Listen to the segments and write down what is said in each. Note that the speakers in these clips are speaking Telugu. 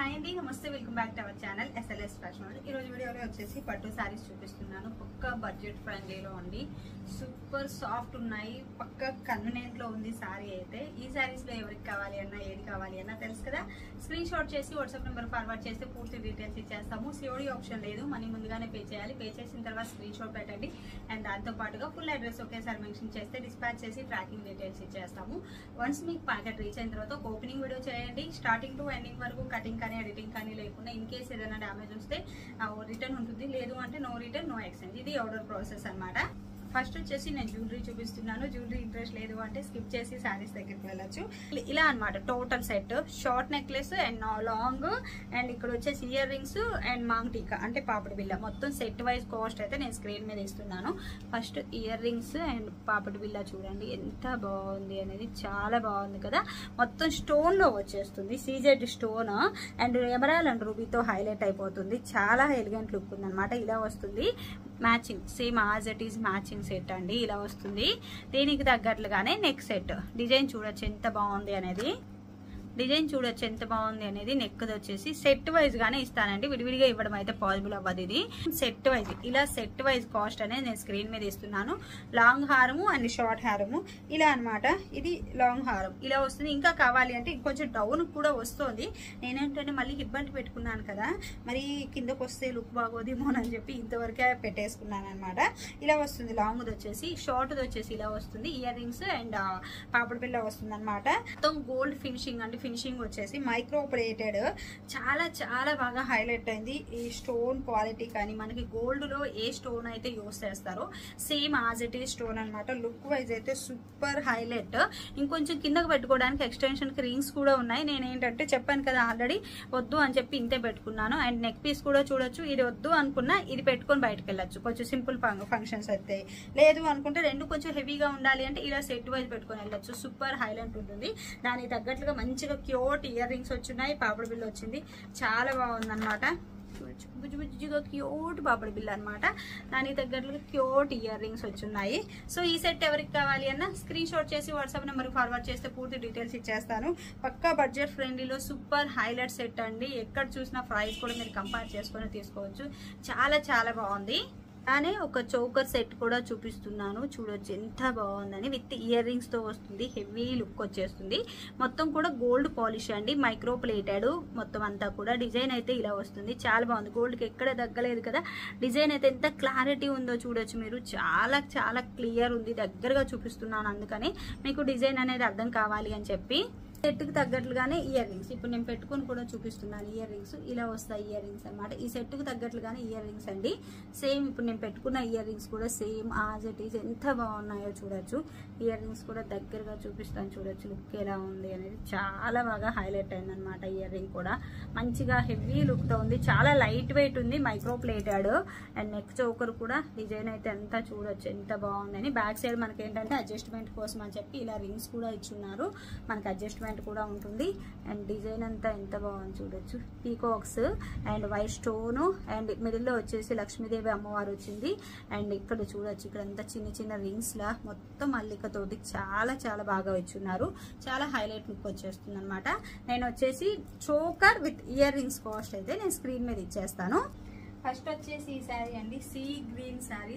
హాయ్ అండి, నమస్తే, welcome back to our channel SLS ఫ్యాషన్. ఈ రోజు వీడియోలో వచ్చేసి పట్టు సారీస్ చూపిస్తున్నాను. పక్కా బడ్జెట్ ఫ్రెండ్లీలో ఉంది, సూపర్ సాఫ్ట్ ఉన్నాయి, పక్కా కన్వీనియంట్ లో ఉంది సారీ అయితే. ఈ సారీస్ లో ఎవరికి కావాలి అన్నా ఏది కావాలి అన్నా తెలుసు కదా, స్క్రీన్ షాట్ చేసి వాట్సాప్ నెంబర్ ఫార్వర్డ్ చేస్తే పూర్తి డీటెయిల్స్ ఇచ్చేస్తాము. సిఓడి ఆప్షన్ లేదు, మనీ ముందుగానే పే చేయాలి. పే చేసిన తర్వాత స్క్రీన్ షాట్ పెట్టండి అండ్ దాంతో పాటుగా ఫుల్ అడ్రస్ ఒకేసారి మెన్షన్ చేస్తే డిస్పాచ్ చేసి ట్రాకింగ్ డీటెయిల్స్ ఇచ్చేస్తాము. వన్స్ మీకు ప్యాకెట్ రీచ్ అయిన తర్వాత ఒక ఓపెనింగ్ వీడియో చేయండి. స్టార్టింగ్ టు ఎండింగ్ వరకు కటింగ్ కానీ ఎడిటింగ్ కానీ లేకుండా ఇన్ కేస్ ఏదైనా డ్యామేజ్ వస్తే రిటర్న్ ఉంటుంది, లేదు అంటే నో రిటర్న్ నో ఎక్స్చేంజ్. ఇది ఆర్డర్ ప్రాసెస్ అన్నమాట. ఫస్ట్ వచ్చేసి నేను జ్యువెలరీ చూపిస్తున్నాను. జ్యువెలరీ ఇంట్రెస్ట్ లేదు అంటే స్కిప్ చేసి శారీస్ దగ్గరికి వెళ్ళొచ్చు. ఇలా అన్నమాట total set, short necklace and long and ఇక్కడ వచ్చేసి ఇయర్ రింగ్స్ అండ్ మాంగ్ టీకా అంటే పాపిడి బిల్ల, మొత్తం సెట్ వైజ్ కాస్ట్ అయితే నేను స్క్రీన్ మీద ఇస్తున్నాను. ఫస్ట్ ఇయర్ రింగ్స్ అండ్ పాపిడి బిల్ల చూడండి ఎంత బాగుంది అనేది, చాలా బాగుంది కదా. మొత్తం స్టోన్ లో వచ్చేస్తుంది, CZ stone and emerald and రూబీతో హైలైట్ అయిపోతుంది. చాలా ఎలిగెంట్ లుక్ ఉంది అనమాట. ఇలా వస్తుంది matching, same as it is matching set అండి. ఇలా వస్తుంది. దీనికి తగ్గట్లుగానే నెక్ సెట్ డిజైన్ చూడొచ్చు ఎంత బాగుంది అనేది. డిజైన్ చూడొచ్చు ఎంత బాగుంది అనేది. నెక్ వచ్చేసి సెట్ వైజ్ గానే ఇస్తానండి, విడివిడిగా ఇవ్వడం అయితే పాసిబుల్ అవ్వదు. ఇది సెట్ వైజ్, ఇలా సెట్ వైజ్ కాస్ట్ అనేది నేను స్క్రీన్ మీద ఇస్తున్నాను. లాంగ్ హారము అండ్ షార్ట్ హారము ఇలా అనమాట. ఇది లాంగ్ హారం ఇలా వస్తుంది. ఇంకా కావాలి అంటే ఇంకొంచెం డౌన్ కూడా వస్తుంది. నేనేంటంటే మళ్ళీ ఇబ్బంది పెట్టుకున్నాను కదా, మరి కిందకు వస్తే లుక్ బాగోదేమో అని చెప్పి ఇంతవరకే పెట్టేసుకున్నాను అనమాట. ఇలా వస్తుంది. లాంగ్ వచ్చేసి, షార్ట్ వచ్చేసి ఇలా వస్తుంది. ఇయర్ రింగ్స్ అండ్ పాపడి బిల్ల వస్తుంది అనమాట. మొత్తం గోల్డ్ ఫినిషింగ్ అంటే ఫినిషింగ్ వచ్చేసి మైక్రో ప్లేటెడ్, చాలా చాలా బాగా హైలైట్ అయింది. ఈ స్టోన్ క్వాలిటీ కానీ మనకి గోల్డ్ లో ఏ స్టోన్ అయితే యూస్ చేస్తారో same as it is stone అనమాట. లుక్ వైజ్ అయితే సూపర్ హైలైట్. ఇంకొంచెం కిందకు పెట్టుకోవడానికి ఎక్స్టెన్షన్ కి రింగ్స్ కూడా ఉన్నాయి. నేను ఏంటంటే చెప్పాను కదా ఆల్రెడీ వద్దు అని చెప్పి ఇంతే పెట్టుకున్నాను. అండ్ నెక్ పీస్ కూడా చూడొచ్చు. ఇది వద్దు అనుకున్నా ఇది పెట్టుకొని బయటకు వెళ్ళొచ్చు, కొంచెం సింపుల్ ఫంక్షన్స్ అయితే. లేదు అనుకుంటే రెండు కొంచెం హెవీగా ఉండాలి అంటే ఇలా సెట్ వైజ్ పెట్టుకొని వెళ్ళొచ్చు. సూపర్ హైలైట్ ఉంటుంది. దానికి తగ్గట్లుగా మంచిగా క్యూట్ ఇయర్ రింగ్స్ వచ్చున్నాయి, పాపడి బిల్ల వచ్చింది, చాలా బాగుంది అనమాట. బుజ్జి బుజ్జిగా క్యూట్ పాపడి బిల్ల అనమాట. దానికి తగ్గట్లుగా క్యూట్ ఇయర్ రింగ్స్ వచ్చున్నాయి. సో ఈ సెట్ ఎవరికి కావాలి అన్న స్క్రీన్ షాట్ చేసి వాట్సాప్ నెంబర్ ఫార్వర్డ్ చేస్తే పూర్తి డీటెయిల్స్ ఇచ్చేస్తాను. పక్కా బడ్జెట్ ఫ్రెండ్లీలో సూపర్ హైలైట్ సెట్ అండి. ఎక్కడ చూసినా ప్రైస్ కూడా మీరు కంపేర్ చేసుకొని తీసుకోవచ్చు. చాలా చాలా బాగుంది. అలానే ఒక చోకర్ సెట్ కూడా చూపిస్తున్నాను, చూడొచ్చు ఎంత బాగుందని. విత్ ఇయర్ రింగ్స్ తో వస్తుంది, హెవీ లుక్ వచ్చేస్తుంది. మొత్తం కూడా గోల్డ్ పాలిష్ అండి, మైక్రో ప్లేటెడ్ మొత్తం అంతా కూడా. డిజైన్ అయితే ఇలా వస్తుంది, చాలా బాగుంది. గోల్డ్ కి ఎక్కడ తగ్గలేదు కదా. డిజైన్ అయితే ఎంత క్లారిటీ ఉందో చూడొచ్చు మీరు, చాలా చాలా క్లియర్ ఉంది. దగ్గరగా చూపిస్తున్నాను అందుకని మీకు డిజైన్ అనేది అర్థం కావాలి అని చెప్పి. సెట్ కి తగ్గట్లుగానే ఇయర్ రింగ్స్ ఇప్పుడు నేను పెట్టుకొని కూడా చూపిస్తున్నాను. ఇయర్ రింగ్స్ ఇలా వస్తాయి, ఇయర్ రింగ్స్ అనమాట. ఈ సెట్ కి తగ్గట్లుగానే ఇయర్ రింగ్స్ అండి. సేమ్ ఇప్పుడు నేను పెట్టుకున్న ఇయర్ రింగ్స్ కూడా సేమ్ యాజ్ ఇట్ ఈస్ ఎంత బాగున్నాయో చూడొచ్చు. ఇయర్ రింగ్స్ కూడా దగ్గరగా చూపిస్తాను, చూడొచ్చు లుక్ ఎలా ఉంది అనేది. చాలా బాగా హైలైట్ అయింది అనమాట. ఇయర్ రింగ్ కూడా మంచిగా హెవీ లుక్ తో ఉంది, చాలా లైట్ వెయిట్ ఉంది, micro plated. And neck choker కూడా డిజైన్ అయితే అంతా చూడొచ్చు ఎంత బాగుందని. బ్యాక్ సైడ్ మనకి ఏంటంటే అడ్జస్ట్మెంట్ కోసం అని చెప్పి ఇలా రింగ్స్ కూడా ఇచ్చున్నారు, మనకి అడ్జస్ట్మెంట్ కూడా ఉంటుంది. అండ్ డిజైన్ అంతా ఎంత బాగుంది చూడొచ్చు. Peacocks and white stone and middle లో వచ్చేసి లక్ష్మీదేవి అమ్మవారు వచ్చింది. అండ్ ఇక్కడ చూడొచ్చు, ఇక్కడ అంతా చిన్న చిన్న రింగ్స్ లా మొత్తం మల్లికతోటి చాలా చాలా బాగా వచ్చున్నారు. చాలా హైలైట్ లుక్ వచ్చేస్తుంది అనమాట. నేను వచ్చేసి choker with ear rings cost అయితే నేను స్క్రీన్ మీద ఇచ్చేస్తాను. ఫస్ట్ వచ్చేసి ఈ శారీ అండి, sea green saree,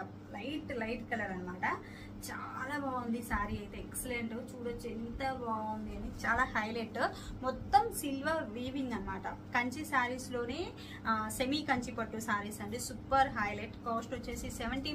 light colour అనమాట. చాలా బాగుంది శారీ అయితే, ఎక్సలెంట్. చూడొచ్చు ఎంత బాగుంది అని, చాలా హైలైట్. మొత్తం సిల్వర్ వీవింగ్ అనమాట. కంచి శారీస్ లోనే సెమీ కంచి పట్టు శారీస్ అండి, సూపర్ హైలైట్. కాస్ట్ వచ్చేసి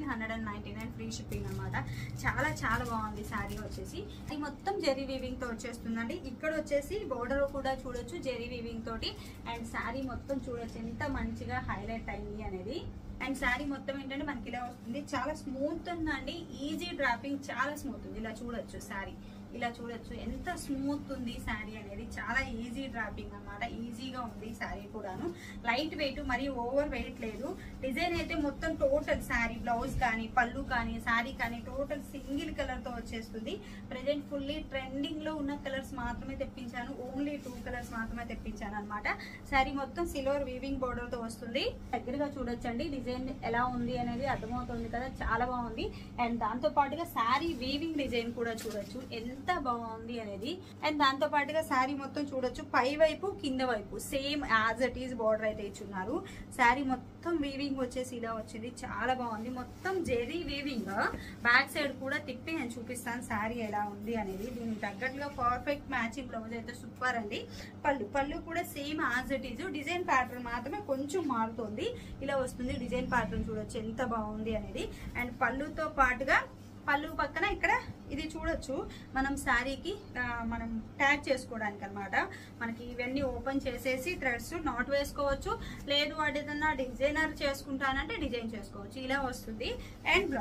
1799 ఫ్రీ షిప్పింగ్ అనమాట. చాలా చాలా బాగుంది శారీ వచ్చేసి. ఇది మొత్తం జెరీ వీవింగ్ తో వచ్చేస్తుందండి. ఇక్కడ వచ్చేసి బోర్డర్ కూడా చూడొచ్చు జెరీ వీవింగ్ తోటి. అండ్ శారీ మొత్తం చూడొచ్చు ఎంత మంచిగా హైలైట్ అయింది అనేది. అండ్ శారీ మొత్తం ఏంటంటే మనకి ఇలా వస్తుంది, చాలా స్మూత్ ఉందండి. ఈజీ డ్రాపింగ్, చాలా స్మూత్ ఉంది. ఇలా చూడొచ్చు శారీ, ఇలా చూడొచ్చు ఎంత స్మూత్ ఉంది శారీ అనేది. చాలా ఈజీ డ్రాపింగ్ అనమాట, ఈజీగా ఉంది శారీ కూడాను. లైట్ వెయిట్, మరి ఓవర్ వెయిట్ లేదు. డిజైన్ అయితే మొత్తం టోటల్ శారీ బ్లౌజ్ కానీ పళ్ళు కానీ శారీ కానీ టోటల్ సింగిల్ కలర్ తో వచ్చేస్తుంది. ప్రెజెంట్ ఫుల్లీ ట్రెండింగ్ లో ఉన్న కలర్స్ మాత్రమే తెప్పించాను, ఓన్లీ 2 కలర్స్ మాత్రమే తెప్పించాను అనమాట. శారీ మొత్తం సిల్వర్ వీవింగ్ బోర్డర్ తో వస్తుంది. దగ్గరగా చూడొచ్చండి డిజైన్ ఎలా ఉంది అనేది అర్థమవుతుంది కదా, చాలా బాగుంది. అండ్ దాంతో పాటుగా శారీ వీవింగ్ డిజైన్ కూడా చూడొచ్చు ఎంత ఎంత బాగుంది అనేది. అండ్ దాంతో పాటుగా శారీ మొత్తం చూడొచ్చు, పై వైపు కింద వైపు same as it is border అయితే ఇచ్చున్నారు. శారీ మొత్తం వీవింగ్ వచ్చేసి ఇలా వచ్చింది, చాలా బాగుంది. మొత్తం జెరీ వీవింగ్. బ్యాక్ సైడ్ కూడా తిప్పి నేను చూపిస్తాను శారీ ఎలా ఉంది అనేది. దీనికి తగ్గట్టుగా పర్ఫెక్ట్ మ్యాచింగ్ బ్లౌజ్ అయితే సూపర్ అండి. పళ్ళు కూడా same as it is, design pattern మాత్రమే కొంచెం మారుతుంది. ఇలా వస్తుంది డిజైన్ ప్యాటర్న్, చూడొచ్చు ఎంత బాగుంది అనేది. అండ్ పళ్ళుతో పాటుగా పళ్ళు పక్కన ఇక్కడ ఇది చూడొచ్చు, మనం శారీకి మనం ట్యాగ్ చేసుకోవడానికి అనమాట. మనకి ఇవన్నీ ఓపెన్ చేసేసి థ్రెడ్స్ నాట్ వేసుకోవచ్చు, లేదు వాటి ఏదన్నా డిజైనర్ చేసుకుంటానంటే డిజైన్ చేసుకోవచ్చు. ఇలా వస్తుంది. అండ్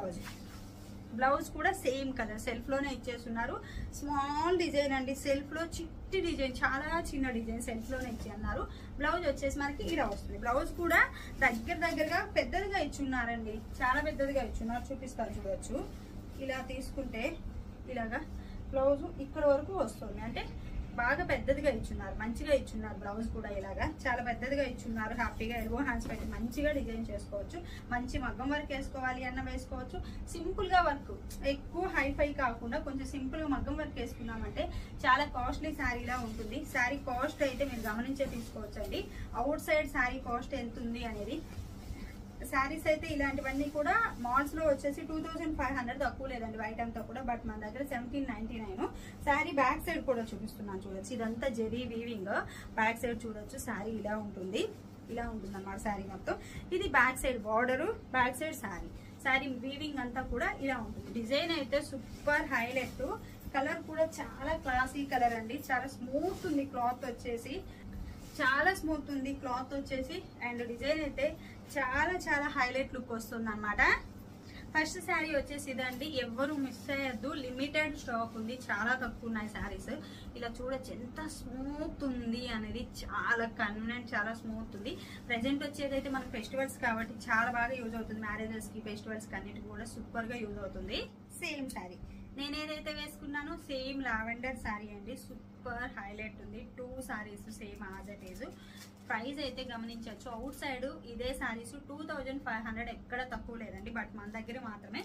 బ్లౌజ్ కూడా సేమ్ కలర్ సెల్ఫ్ లోనే ఇచ్చేస్తున్నారు. స్మాల్ డిజైన్ అండి, సెల్ఫ్ లో చిట్టి డిజైన్, చాలా చిన్న డిజైన్ సెల్ఫ్ లోనే ఇచ్చేస్తున్నారు. బ్లౌజ్ వచ్చేసి మనకి ఇలా వస్తుంది. బ్లౌజ్ కూడా దగ్గరగా పెద్దదిగా ఇచ్చున్నారండి, చాలా పెద్దదిగా ఇచ్చున్నారు. చూపిస్తారు చూడొచ్చు. ఇలా తీసుకుంటే ఇలాగా బ్లౌజ్ ఇక్కడ వరకు వస్తుంది, అంటే బాగా పెద్దదిగా ఇచ్చున్నారు, మంచిగా ఇచ్చున్నారు. బ్లౌజ్ కూడా ఇలాగా చాలా పెద్దదిగా ఇచ్చున్నారు. హ్యాపీగా ఎల్బో హ్యాండ్స్ పెట్టి మంచిగా డిజైన్ చేసుకోవచ్చు. మంచి మగ్గం వర్క్ వేసుకోవాలి అన్న వేసుకోవచ్చు. సింపుల్ గా వర్క్, ఎక్కువ హైఫై కాకుండా కొంచెం సింపుల్ గా మగ్గం వర్క్ వేసుకున్నామంటే చాలా కాస్ట్లీ శారీలా ఉంటుంది. శారీ కాస్ట్ అయితే మీరు గమనించే తీసుకోవచ్చు అండి. అవుట్ సైడ్ శారీ కాస్ట్ ఎంత ఉంది అనేది. శారీస్ అయితే ఇలాంటివన్నీ కూడా మాల్స్ లో వచ్చేసి 2500 తక్కువ లేదండి వైట్ అంతా కూడా. బట్ మన దగ్గర 1799. శారీ బ్యాక్ సైడ్ కూడా చూపిస్తున్నాను చూడొచ్చు. ఇదంతా జెరీ వీవింగ్. బ్యాక్ సైడ్ చూడొచ్చు, శారీ ఇలా ఉంటుంది అన్నమాట శారీ మొత్తం. ఇది back side border, back side sari weaving అంతా కూడా ఇలా ఉంటుంది. డిజైన్ అయితే సూపర్ హైలైట్. కలర్ కూడా చాలా క్లాసీ కలర్ అండి, చాలా స్మూత్ ఉంది క్లాత్ వచ్చేసి, చాలా స్మూత్ ఉంది క్లాత్ వచ్చేసి. అండ్ డిజైన్ అయితే చాలా హైలైట్ లుక్ వస్తుంది అనమాట. ఫస్ట్ శారీ వచ్చేసి ఇదండి, ఎవరు మిస్ అయ్యద్దు. లిమిటెడ్ స్టాక్ ఉంది, చాలా తక్కువ ఉన్నాయి శారీస్. ఇలా చూడొచ్చు ఎంత స్మూత్ ఉంది అనేది, చాలా కన్వీనియంట్, చాలా స్మూత్ ఉంది. ప్రెసెంట్ వచ్చేదైతే మనకు ఫెస్టివల్స్ కాబట్టి చాలా బాగా యూజ్ అవుతుంది. మ్యారేజెస్ కి, ఫెస్టివల్స్ కి అన్నిటికి కూడా సూపర్ గా యూజ్ అవుతుంది. సేమ్ శారీ నేను ఏదైతే వేసుకున్నానో సేమ్ లావెండర్ శారీ అండి, సూపర్ హైలైట్ ఉంది. 2 saris same as it is. Price అయితే గమనించవచ్చు. అవుట్ సైడ్ ఇదే శారీస్ 2500 ఎక్కడ తక్కువ లేదండి. బట్ మన దగ్గర మాత్రమే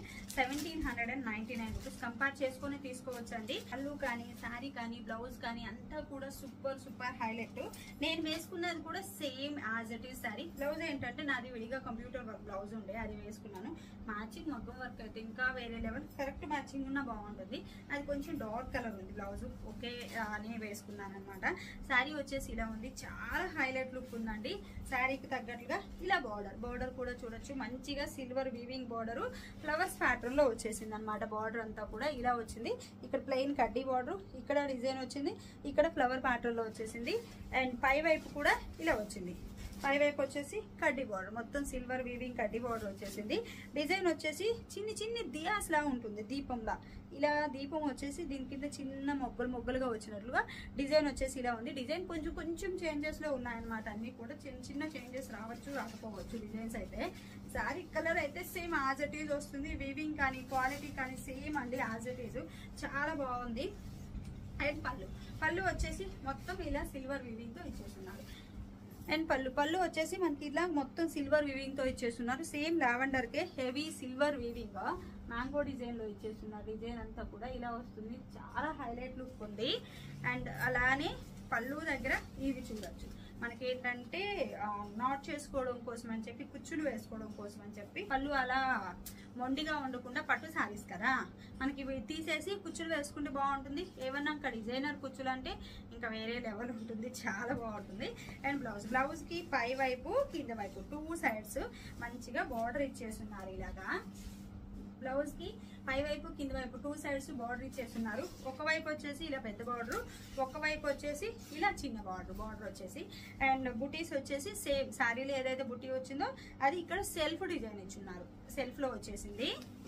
1799 రూపీస్. కంపేర్ చేసుకుని తీసుకోవచ్చు అండి. పళ్ళు కానీ, శారీ కానీ, బ్లౌజ్ కానీ అంతా కూడా సూపర్ హైలైట్. నేను వేసుకున్నది కూడా same as it is sari. Blouse ఏంటంటే నాది విడిగా కంప్యూటర్ వర్క్ బ్లౌజ్ ఉండే, అది వేసుకున్నాను. మ్యాచింగ్ మగ్గం వర్క్ అయితే ఇంకా వేరే లెవెల్, కరెక్ట్ మ్యాచింగ్ ఉన్నా బాగుంటుంది. అది కొంచెం డార్క్ కలర్ ఉంది బ్లౌజ్, ఓకే అని వేసుకున్నాను అనమాట. శారీ వచ్చేసి ఇలా ఉంది, చాలా హైలైట్ లుక్ ఉందండి. శారీకి తగ్గట్లుగా ఇలా బార్డర్ కూడా చూడొచ్చు, మంచిగా silver weaving border, flowers pattern లో వచ్చేసింది అనమాట. బార్డర్ అంతా కూడా ఇలా వచ్చింది. ఇక్కడ ప్లెయిన్ కడ్డీ బార్డర్, ఇక్కడ డిజైన్ వచ్చింది, ఇక్కడ ఫ్లవర్ ప్యాటర్న్ లో వచ్చేసింది. అండ్ పై వైపు కూడా ఇలా వచ్చింది. పై వైపు వచ్చేసి కడ్డీ బార్డర్, మొత్తం సిల్వర్ వీవింగ్ కడ్డీ బార్డర్ వచ్చేసింది. డిజైన్ వచ్చేసి చిన్ని దియాస్ లా ఉంటుంది, దీపంలా. ఇలా దీపం వచ్చేసి దీని కింద చిన్న మొగ్గలుగా వచ్చినట్లుగా డిజైన్ వచ్చేసి ఇలా ఉంది. డిజైన్ కొంచెం చేంజెస్ లో ఉన్నాయన్నమాట. అన్ని కూడా చిన్న చేంజెస్ రావచ్చు, రాకపోవచ్చు డిజైన్స్ అయితే. శారీ కలర్ అయితే సేమ్ యాజ్ ఇట్ ఈజ్ వస్తుంది. వీవింగ్ కానీ, క్వాలిటీ కానీ సేమ్ అండి, యాజ్ ఇట్ ఈజ్. చాలా బాగుంది. అండ్ పళ్ళు వచ్చేసి మొత్తం ఇలా సిల్వర్ వీవింగ్ తో ఇచ్చేస్తున్నారు. అండ్ పళ్ళు వచ్చేసి మనకి ఇలా మొత్తం సిల్వర్ వీవింగ్ తో ఇచ్చేస్తున్నారు. సేమ్ లావెండర్ కే heavy silver weaving mango design లో ఇచ్చేస్తున్నారు. డిజైన్ అంతా కూడా ఇలా వస్తుంది, చాలా హైలైట్ లుక్ ఉంది. అండ్ అలానే పళ్ళు దగ్గర ఇవి చూడొచ్చు, మనకి ఏంటంటే నాట్ చేసుకోవడం కోసం అని చెప్పి, కుచ్చులు వేసుకోవడం కోసం అని చెప్పి. పళ్ళు అలా మొండిగా ఉండకుండా, పట్టు శారీస్ కదా మనకి ఇవి తీసేసి కుచ్చులు వేసుకుంటే బాగుంటుంది. ఏమన్నా ఇంకా డిజైనర్ కుచ్చులు అంటే ఇంకా వేరే లెవెల్ ఉంటుంది, చాలా బాగుంటుంది. అండ్ బ్లౌజ్ కి పై వైపు కింద వైపు 2 సైడ్స్ మంచిగా బార్డర్ ఇచ్చేస్తున్నారు. ఇలాగా బ్లౌజ్ కి పై వైపు కింద వైపు 2 సైడ్స్ బార్డర్ ఇచ్చేస్తున్నారు. ఒకవైపు వచ్చేసి ఇలా పెద్ద బార్డర్, ఒకవైపు వచ్చేసి ఇలా చిన్న బార్డర్ వచ్చేసి. అండ్ బుటీస్ వచ్చేసి సేమ్ శారీలో ఏదైతే బుటీ వచ్చిందో అది ఇక్కడ సెల్ఫ్ డిజైన్ ఇచ్చున్నారు, సెల్ఫ్ లో వచ్చేసింది.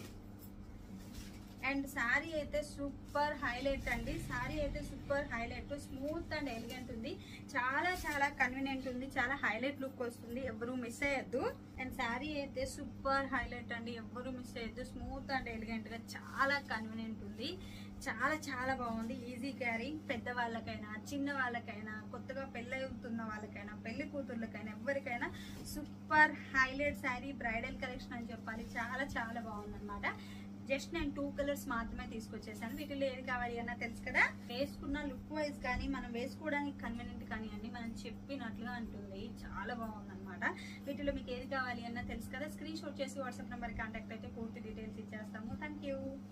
అండ్ శారీ అయితే సూపర్ హైలైట్ అండి. శారీ అయితే super highlight, smooth and elegant ఉంది. చాలా కన్వీనియంట్ ఉంది, చాలా హైలైట్ లుక్ వస్తుంది. ఎవరు మిస్ అయ్యద్దు. అండ్ శారీ అయితే సూపర్ హైలైట్ అండి, ఎవరు మిస్ అయ్యద్దు. స్మూత్ అండ్ ఎలిగెంట్ గా చాలా కన్వీనియంట్ ఉంది. చాలా బాగుంది. ఈజీ క్యారీ, పెద్ద వాళ్ళకైనా, చిన్న వాళ్ళకైనా, కొత్తగా పెళ్ళి అవుతున్న వాళ్ళకైనా, పెళ్లి కూతుర్లకైనా, ఎవరికైనా super highlight sari. Bridal collection అని చెప్పాలి, చాలా బాగుంది అనమాట. జస్ట్ నేను 2 కలర్స్ మాత్రమే తీసుకొచ్చేసాను. వీటిలో ఏది కావాలి అన్నా తెలుసు కదా. వేసుకున్న లుక్ వైజ్ కానీ మనం వేసుకోవడానికి కన్వీనియంట్ కానీ అన్ని మనం చెప్పినట్లుగా ఉంటుంది. చాలా బాగుంది అనమాట. వీటిలో మీకు ఏది కావాలి అన్నా తెలుసు కదా. స్క్రీన్ షాట్ చేసి వాట్సాప్ నెంబర్ కాంటాక్ట్ అయితే పూర్తి డీటెయిల్స్ ఇచ్చేస్తాము. Thank you.